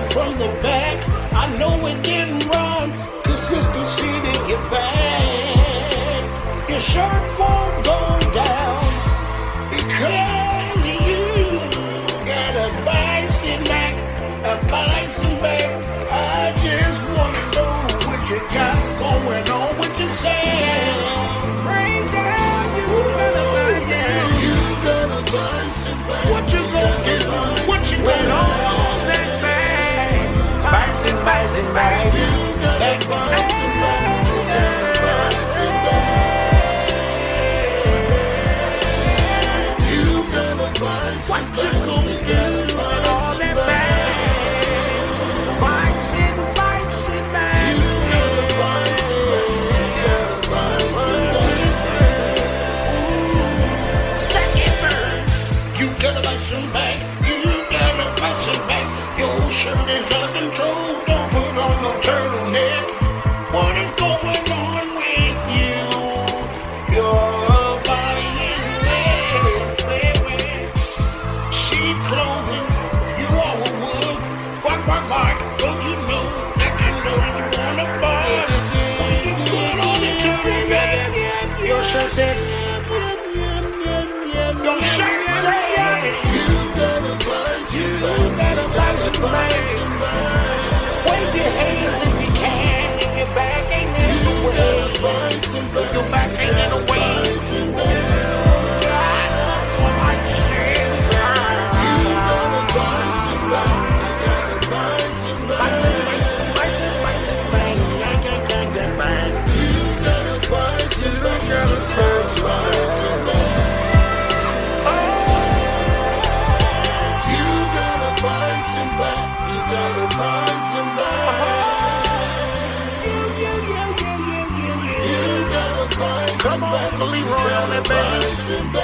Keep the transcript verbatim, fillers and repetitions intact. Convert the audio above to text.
from the back. I know it didn't run, consistency to get back. Your shirt won't go down because you got a bison back, a bison back. I just wanna know what you got going on with your sound. Break down, you gotta buy down. You gotta buy some back. What you gonna do? What you gonna on that bag? Bison, bison, bag. You gotta buy some back. You gotta buy some back. You gotta buy some back. What you gonna do with all that bag? Bison, bison, bag. You gotta buy some back. You gotta buy some back. Second verse. You gotta buy some back. You gotta buy some back. Your shirt is out of control. Don't put on no turtleneck. What is going on with you? Your body is wet, wet, wet. Sheep clothing, you are a wolf. Quack, quack, quack. Don't you know that I know you wanna bark? When you put on the turtleneck, your shirt says, your shirt says, you gotta buy some back. You gotta buy some back. Wave your hands if you can, if your back ain't in the way. If your back ain't in the way. Come on, Uncle Leroy on that bass.